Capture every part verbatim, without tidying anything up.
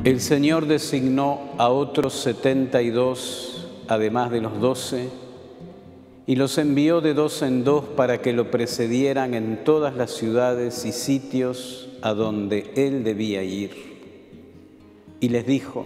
El Señor designó a otros setenta y dos, además de los doce, y los envió de dos en dos para que lo precedieran en todas las ciudades y sitios a donde Él debía ir. Y les dijo: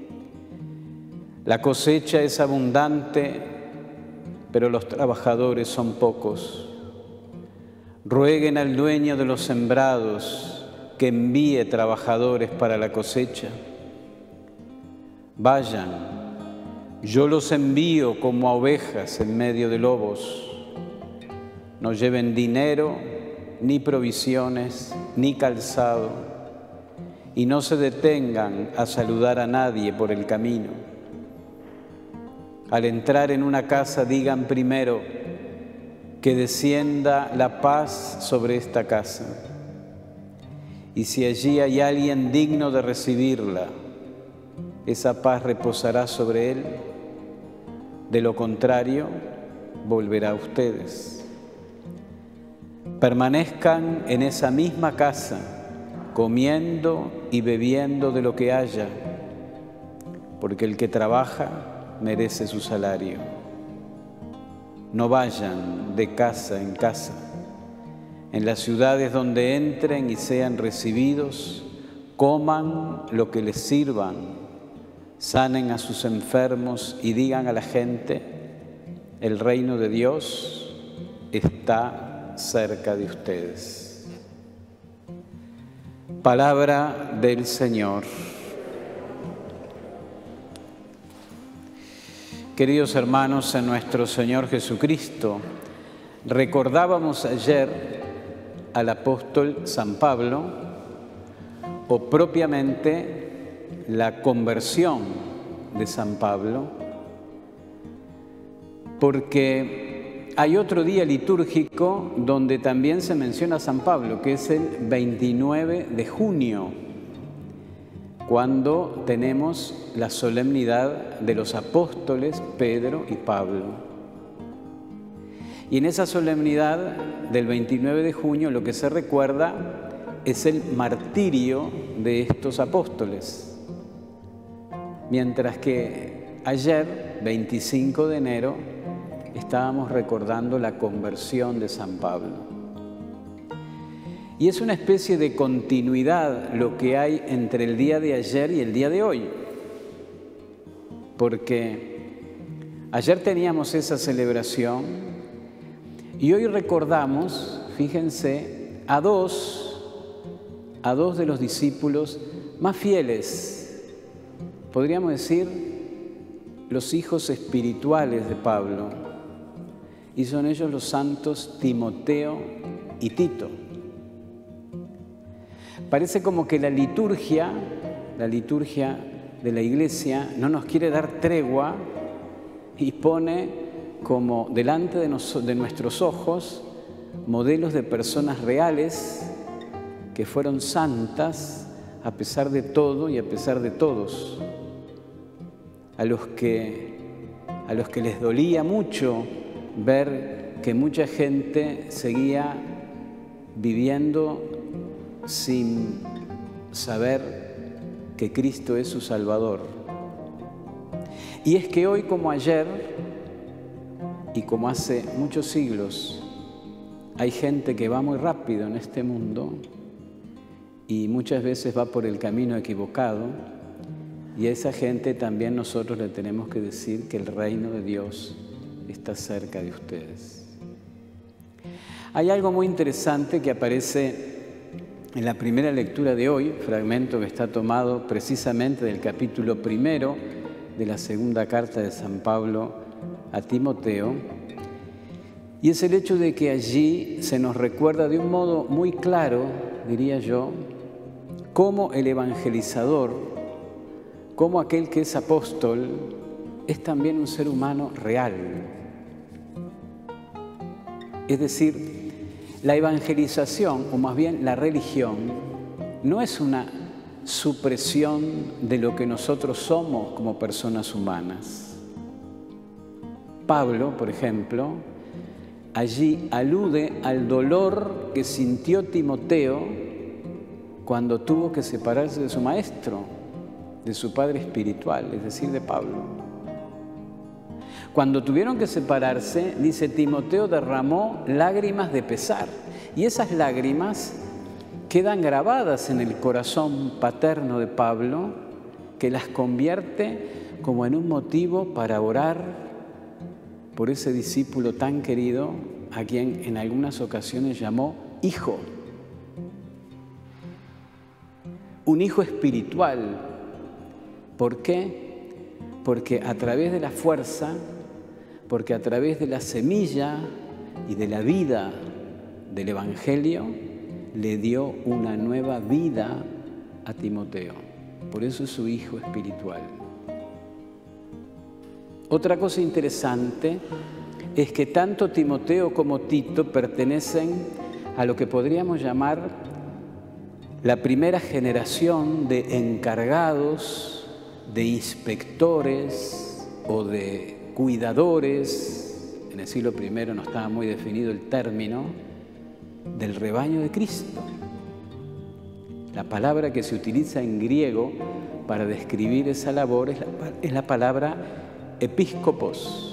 la cosecha es abundante, pero los trabajadores son pocos. Rueguen al dueño de los sembrados que envíe trabajadores para la cosecha. Vayan, yo los envío como a ovejas en medio de lobos. No lleven dinero, ni provisiones, ni calzado, y no se detengan a saludar a nadie por el camino. Al entrar en una casa, digan primero: que descienda la paz sobre esta casa. Y si allí hay alguien digno de recibirla, esa paz reposará sobre él. De lo contrario, volverá a ustedes. Permanezcan en esa misma casa, comiendo y bebiendo de lo que haya, porque el que trabaja merece su salario. No vayan de casa en casa. En las ciudades donde entren y sean recibidos, coman lo que les sirvan, sanen a sus enfermos y digan a la gente: el reino de Dios está cerca de ustedes. Palabra del Señor. Queridos hermanos en nuestro Señor Jesucristo, recordábamos ayer al apóstol San Pablo, o propiamente la conversión de San Pablo, porque hay otro día litúrgico donde también se menciona a San Pablo, que es el veintinueve de junio, cuando tenemos la solemnidad de los apóstoles Pedro y Pablo. Y en esa solemnidad del veintinueve de junio lo que se recuerda es el martirio de estos apóstoles. Mientras que ayer, veinticinco de enero, estábamos recordando la conversión de San Pablo. Y es una especie de continuidad lo que hay entre el día de ayer y el día de hoy. Porque ayer teníamos esa celebración y hoy recordamos, fíjense, a dos, a dos de los discípulos más fieles, podríamos decir, los hijos espirituales de Pablo, y son ellos los santos Timoteo y Tito. Parece como que la liturgia, la liturgia de la Iglesia no nos quiere dar tregua y pone como delante de, nos, de nuestros ojos modelos de personas reales que fueron santas a pesar de todo y a pesar de todos, a los que, a los que les dolía mucho ver que mucha gente seguía viviendo sin saber que Cristo es su Salvador. Y es que hoy, como ayer, y como hace muchos siglos, hay gente que va muy rápido en este mundo y muchas veces va por el camino equivocado, y a esa gente también nosotros le tenemos que decir que el reino de Dios está cerca de ustedes. Hay algo muy interesante que aparece en la primera lectura de hoy, fragmento que está tomado precisamente del capítulo primero de la segunda carta de San Pablo a Timoteo, y es el hecho de que allí se nos recuerda de un modo muy claro, diría yo, cómo el evangelizador, cómo aquel que es apóstol, es también un ser humano real. Es decir, la evangelización, o más bien la religión, no es una supresión de lo que nosotros somos como personas humanas. Pablo, por ejemplo, allí alude al dolor que sintió Timoteo cuando tuvo que separarse de su maestro. de su padre espiritual, es decir, de Pablo. Cuando tuvieron que separarse, dice, Timoteo derramó lágrimas de pesar. Y esas lágrimas quedan grabadas en el corazón paterno de Pablo, que las convierte como en un motivo para orar por ese discípulo tan querido, a quien en algunas ocasiones llamó hijo. Un hijo espiritual. ¿Por qué? Porque a través de la fuerza, porque a través de la semilla y de la vida del Evangelio, le dio una nueva vida a Timoteo. Por eso es su hijo espiritual. Otra cosa interesante es que tanto Timoteo como Tito pertenecen a lo que podríamos llamar la primera generación de encargados, de inspectores o de cuidadores. En el siglo primero no estaba muy definido el término del rebaño de Cristo. La palabra que se utiliza en griego para describir esa labor es la, es la palabra episcopos.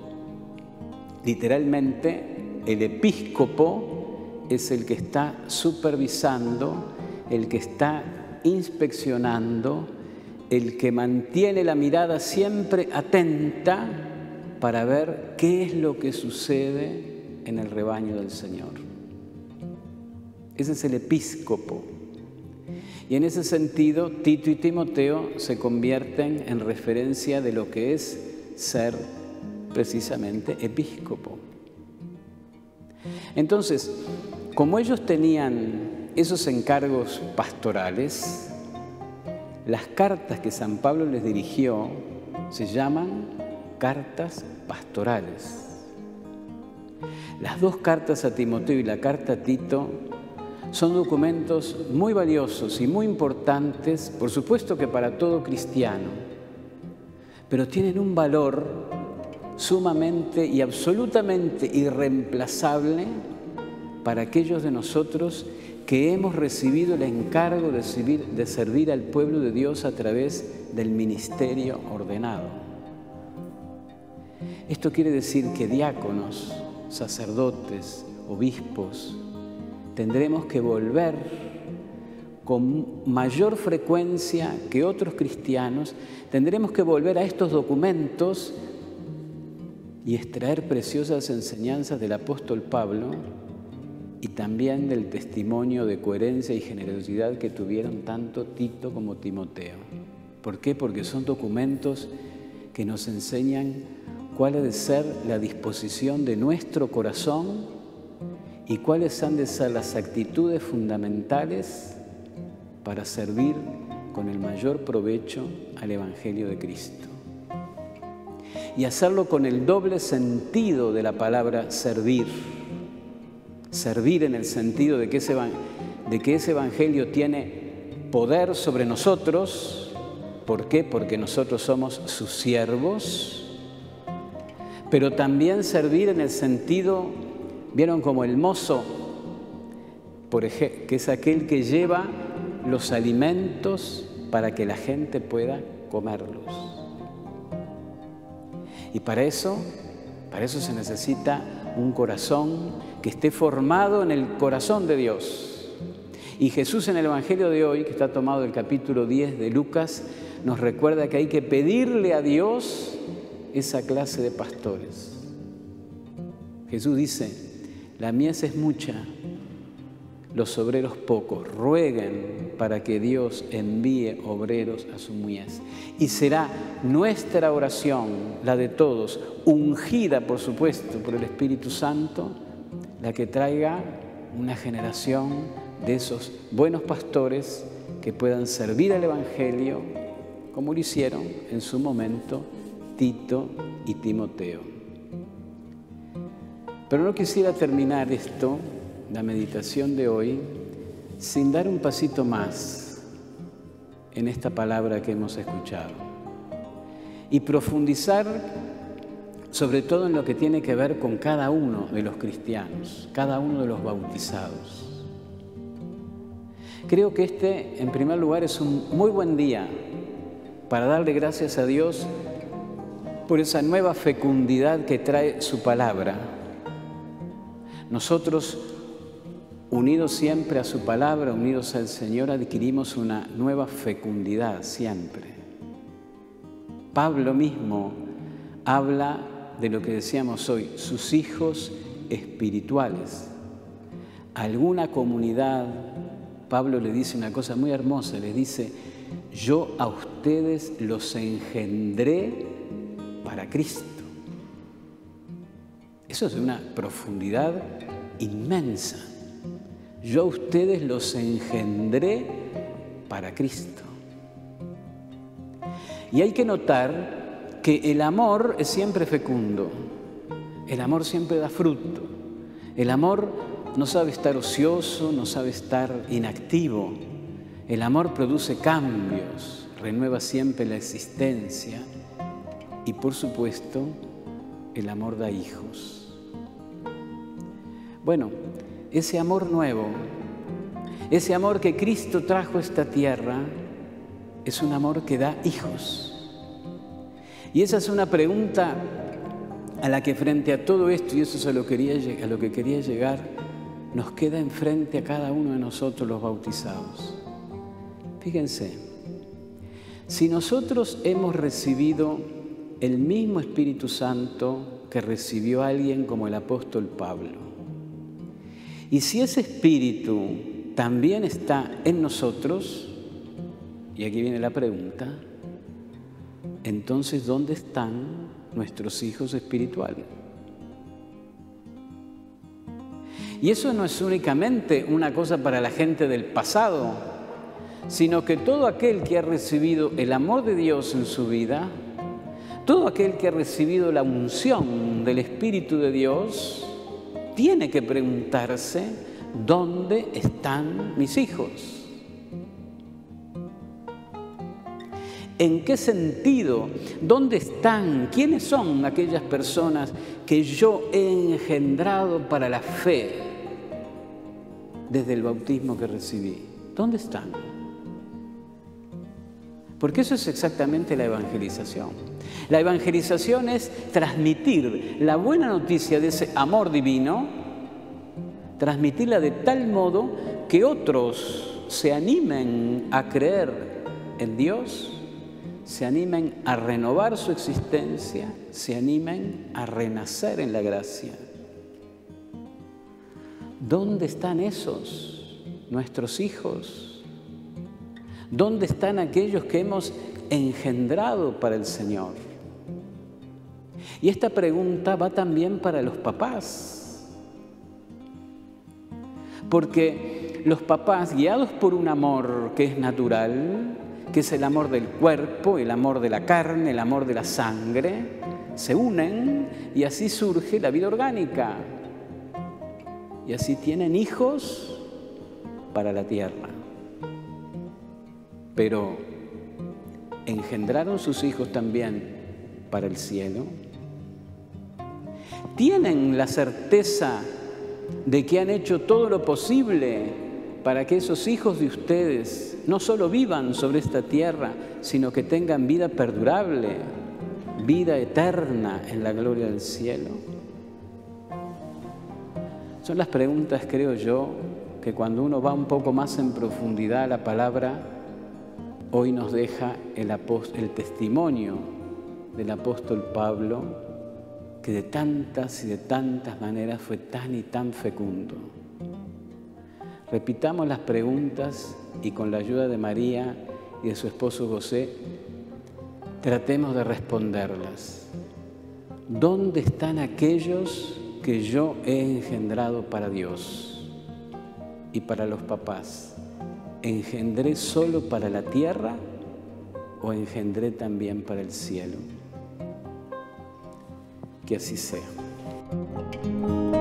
Literalmente, el episcopo es el que está supervisando, el que está inspeccionando, el que mantiene la mirada siempre atenta para ver qué es lo que sucede en el rebaño del Señor. Ese es el episcopo. Y en ese sentido, Tito y Timoteo se convierten en referencia de lo que es ser precisamente episcopo. Entonces, como ellos tenían esos encargos pastorales, las cartas que San Pablo les dirigió se llaman cartas pastorales. Las dos cartas a Timoteo y la carta a Tito son documentos muy valiosos y muy importantes, por supuesto que para todo cristiano, pero tienen un valor sumamente y absolutamente irreemplazable para aquellos de nosotros que hemos recibido el encargo de servir, de servir al pueblo de Dios a través del ministerio ordenado. Esto quiere decir que diáconos, sacerdotes, obispos, tendremos que volver con mayor frecuencia que otros cristianos, tendremos que volver a estos documentos y extraer preciosas enseñanzas del apóstol Pablo y también del testimonio de coherencia y generosidad que tuvieron tanto Tito como Timoteo. ¿Por qué? Porque son documentos que nos enseñan cuál ha de ser la disposición de nuestro corazón y cuáles han de ser las actitudes fundamentales para servir con el mayor provecho al Evangelio de Cristo. Y hacerlo con el doble sentido de la palabra servir. Servir en el sentido de que ese, de que ese Evangelio tiene poder sobre nosotros. ¿Por qué? Porque nosotros somos sus siervos. Pero también servir en el sentido, ¿vieron? Como el mozo, por ejemplo, que es aquel que lleva los alimentos para que la gente pueda comerlos. Y para eso, para eso se necesita un corazón que esté formado en el corazón de Dios. Y Jesús en el Evangelio de hoy, que está tomado del capítulo diez de Lucas, nos recuerda que hay que pedirle a Dios esa clase de pastores. Jesús dice: la mies es mucha, los obreros pocos. Rueguen para que Dios envíe obreros a su mies. Y será nuestra oración, la de todos, ungida por supuesto por el Espíritu Santo, la que traiga una generación de esos buenos pastores que puedan servir al Evangelio como lo hicieron en su momento Tito y Timoteo. Pero no quisiera terminar esto, la meditación de hoy, sin dar un pasito más en esta palabra que hemos escuchado y profundizar sobre todo en lo que tiene que ver con cada uno de los cristianos, cada uno de los bautizados. Creo que este, en primer lugar, es un muy buen día para darle gracias a Dios por esa nueva fecundidad que trae su palabra. Nosotros, unidos siempre a su palabra, unidos al Señor, adquirimos una nueva fecundidad siempre. Pablo mismo habla de lo que decíamos hoy, sus hijos espirituales. A alguna comunidad, Pablo le dice una cosa muy hermosa, les dice: yo a ustedes los engendré para Cristo. Eso es de una profundidad inmensa. Yo a ustedes los engendré para Cristo. Y hay que notar que el amor es siempre fecundo. El amor siempre da fruto. El amor no sabe estar ocioso, no sabe estar inactivo. El amor produce cambios, renueva siempre la existencia y, por supuesto, el amor da hijos. Bueno, ese amor nuevo, ese amor que Cristo trajo a esta tierra, es un amor que da hijos. Y esa es una pregunta a la que frente a todo esto, y eso es a lo, quería, a lo que quería llegar, nos queda enfrente a cada uno de nosotros los bautizados. Fíjense, si nosotros hemos recibido el mismo Espíritu Santo que recibió alguien como el apóstol Pablo, y si ese Espíritu también está en nosotros, y aquí viene la pregunta, entonces, ¿dónde están nuestros hijos espirituales? Y eso no es únicamente una cosa para la gente del pasado, sino que todo aquel que ha recibido el amor de Dios en su vida, todo aquel que ha recibido la unción del Espíritu de Dios, tiene que preguntarse: ¿dónde están mis hijos? ¿En qué sentido? ¿Dónde están? ¿Quiénes son aquellas personas que yo he engendrado para la fe desde el bautismo que recibí? ¿Dónde están? Porque eso es exactamente la evangelización. La evangelización es transmitir la buena noticia de ese amor divino, transmitirla de tal modo que otros se animen a creer en Dios, se animen a renovar su existencia, se animen a renacer en la gracia. ¿Dónde están esos, nuestros hijos? ¿Dónde están aquellos que hemos engendrado para el Señor? Y esta pregunta va también para los papás. Porque los papás, guiados por un amor que es natural, que es el amor del cuerpo, el amor de la carne, el amor de la sangre, se unen y así surge la vida orgánica. Y así tienen hijos para la tierra. Pero ¿engendraron sus hijos también para el cielo? ¿Tienen la certeza de que han hecho todo lo posible para que esos hijos de ustedes no solo vivan sobre esta tierra, sino que tengan vida perdurable, vida eterna en la gloria del cielo? Son las preguntas, creo yo, que cuando uno va un poco más en profundidad a la palabra, hoy nos deja el, el testimonio del apóstol Pablo, que de tantas y de tantas maneras fue tan y tan fecundo. Repitamos las preguntas y con la ayuda de María y de su esposo José, tratemos de responderlas. ¿Dónde están aquellos que yo he engendrado para Dios? Y para los papás, ¿engendré solo para la tierra o engendré también para el cielo? Que así sea.